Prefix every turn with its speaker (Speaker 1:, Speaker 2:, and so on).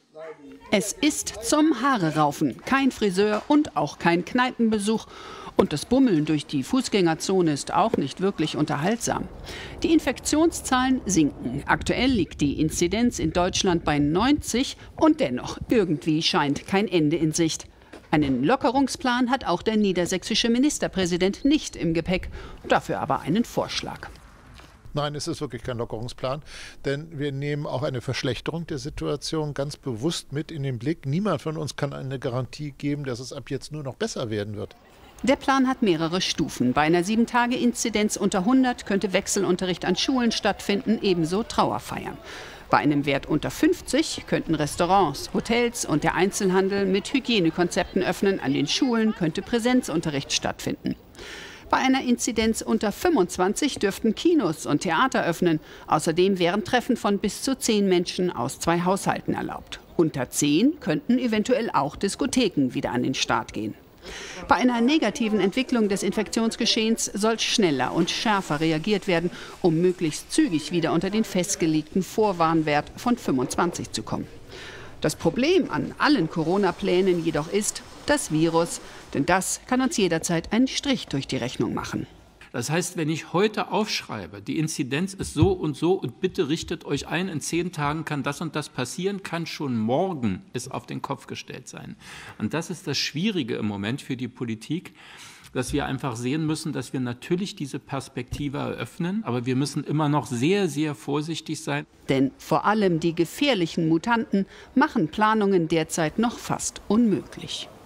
Speaker 1: Es ist zum Haare raufen. Kein Friseur und auch kein Kneipenbesuch. Und das Bummeln durch die Fußgängerzone ist auch nicht wirklich unterhaltsam. Die Infektionszahlen sinken. Aktuell liegt die Inzidenz in Deutschland bei 90 und dennoch irgendwie scheint kein Ende in Sicht. Einen Lockerungsplan hat auch der niedersächsische Ministerpräsident nicht im Gepäck, dafür aber einen Vorschlag.
Speaker 2: Nein, es ist wirklich kein Lockerungsplan, denn wir nehmen auch eine Verschlechterung der Situation ganz bewusst mit in den Blick. Niemand von uns kann eine Garantie geben, dass es ab jetzt nur noch besser werden wird.
Speaker 1: Der Plan hat mehrere Stufen. Bei einer 7-Tage-Inzidenz unter 100 könnte Wechselunterricht an Schulen stattfinden, ebenso Trauerfeiern. Bei einem Wert unter 50 könnten Restaurants, Hotels und der Einzelhandel mit Hygienekonzepten öffnen. An den Schulen könnte Präsenzunterricht stattfinden. Bei einer Inzidenz unter 25 dürften Kinos und Theater öffnen. Außerdem wären Treffen von bis zu 10 Menschen aus 2 Haushalten erlaubt. Unter 10 könnten eventuell auch Diskotheken wieder an den Start gehen. Bei einer negativen Entwicklung des Infektionsgeschehens soll schneller und schärfer reagiert werden, um möglichst zügig wieder unter den festgelegten Vorwarnwert von 25 zu kommen. Das Problem an allen Corona-Plänen jedoch ist das Virus, denn das kann uns jederzeit einen Strich durch die Rechnung machen.
Speaker 3: Das heißt, wenn ich heute aufschreibe, die Inzidenz ist so und bitte richtet euch ein, in 10 Tagen kann das und das passieren, kann schon morgen es auf den Kopf gestellt sein. Und das ist das Schwierige im Moment für die Politik, dass wir einfach sehen müssen, dass wir natürlich diese Perspektive eröffnen, aber wir müssen immer noch sehr, sehr vorsichtig sein.
Speaker 1: Denn vor allem die gefährlichen Mutanten machen Planungen derzeit noch fast unmöglich.